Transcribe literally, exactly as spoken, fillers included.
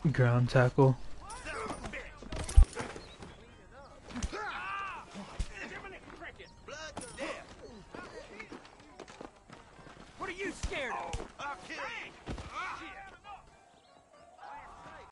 Ground tackle. What are you scared of? I'll kill you.